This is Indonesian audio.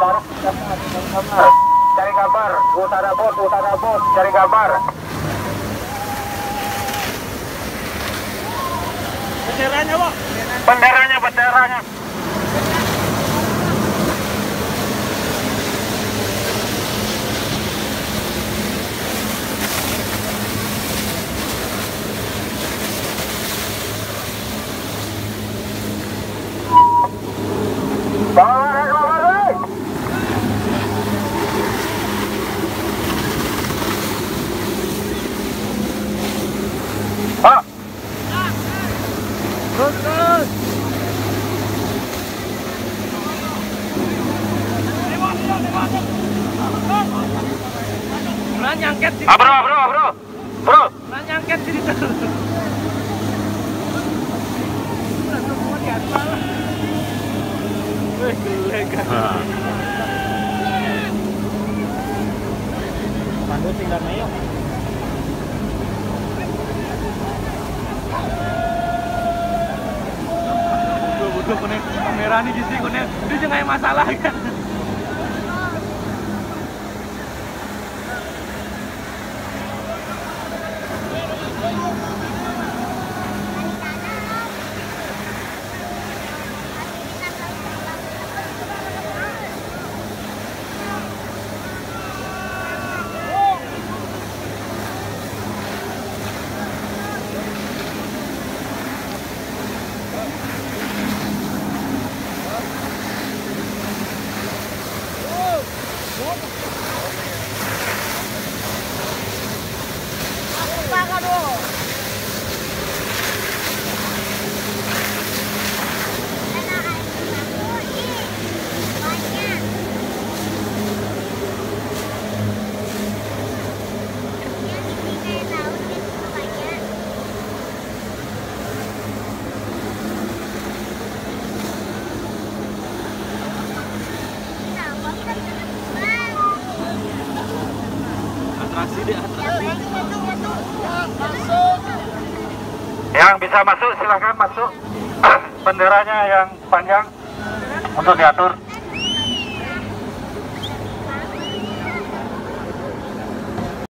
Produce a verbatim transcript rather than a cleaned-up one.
Cari kabar, utara bot, utara bot, cari kabar. Benderanya, Pak. Benderanya, benderanya. Bawa kabar, woi. Pak. Terus, terus. Pernah nyangket sini. Ah, bro, bro, bro. Bro. Pernah nyangket sini terus. Semua di atas. Wih, gelek kan. Pandu tinggal meyok. Butuh kuning kamera nih gisi kuning. Dia jangan masalah kan. Atraksi deh, atraksi. Yang bisa masuk silahkan masuk. Benderanya yang panjang untuk diatur.